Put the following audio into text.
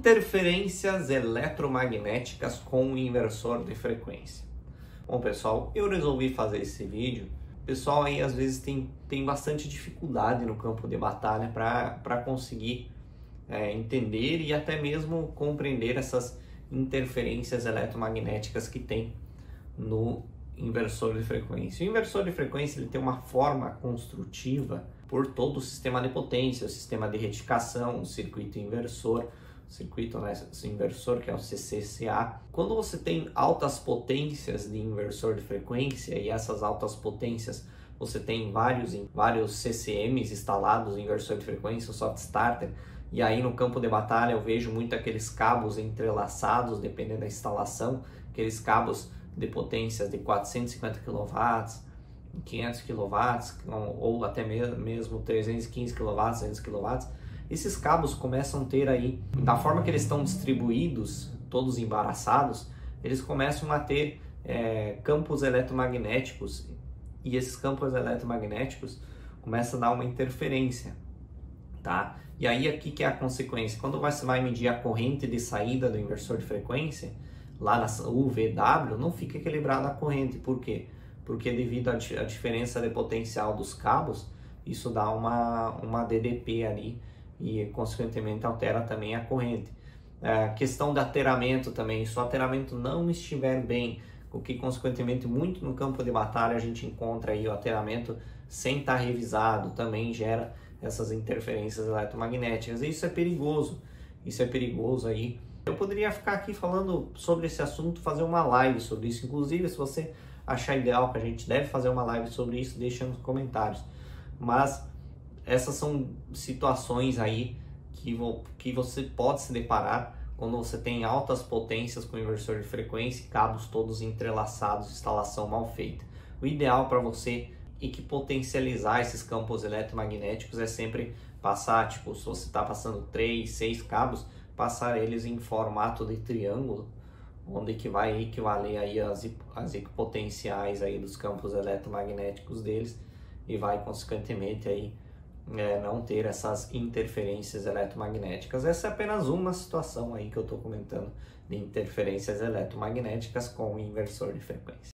Interferências eletromagnéticas com inversor de frequência. Bom, pessoal, eu resolvi fazer esse vídeo. O pessoal aí às vezes tem bastante dificuldade no campo de batalha para conseguir entender e até mesmo compreender essas interferências eletromagnéticas que tem no inversor de frequência. O inversor de frequência ele tem uma forma construtiva por todo o sistema de potência, o sistema de retificação, o circuito inversor, que é o CCCA. Quando você tem altas potências de inversor de frequência e essas altas potências você tem vários CCMs instalados em inversor de frequência, o soft starter, e aí no campo de batalha eu vejo muito aqueles cabos entrelaçados, dependendo da instalação, aqueles cabos de potências de 450 kW, 500 kW ou até mesmo 315 kW, 200 kW. Esses cabos começam a ter aí, da forma que eles estão distribuídos, todos embaraçados, eles começam a ter campos eletromagnéticos, e esses campos eletromagnéticos começam a dar uma interferência, tá? E aí aqui que é a consequência, quando você vai medir a corrente de saída do inversor de frequência, lá na UVW, não fica equilibrada a corrente. Por quê? Porque devido à diferença de potencial dos cabos, isso dá uma DDP ali e consequentemente altera também a corrente. Questão de ateramento também, se o ateramento não estiver bem, o que consequentemente muito no campo de batalha a gente encontra aí o ateramento sem estar revisado, também gera essas interferências eletromagnéticas, e isso é perigoso aí. Eu poderia ficar aqui falando sobre esse assunto, fazer uma live sobre isso, inclusive se você achar ideal que a gente deve fazer uma live sobre isso, deixa nos comentários. Mas essas são situações aí que você pode se deparar quando você tem altas potências com inversor de frequência e cabos todos entrelaçados, instalação mal feita. O ideal para você equipotencializar esses campos eletromagnéticos é sempre passar, tipo, se você está passando 3, 6 cabos, passar eles em formato de triângulo, onde que vai equivaler aí as equipotenciais aí dos campos eletromagnéticos deles, e vai consequentemente aí não ter essas interferências eletromagnéticas. Essa é apenas uma situação aí que eu estou comentando de interferências eletromagnéticas com o inversor de frequência.